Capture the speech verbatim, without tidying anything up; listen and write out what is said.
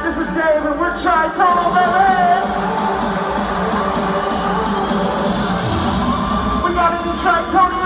This is Dave and we're Tri-Tonal, baby! We got a new Tri-Tonal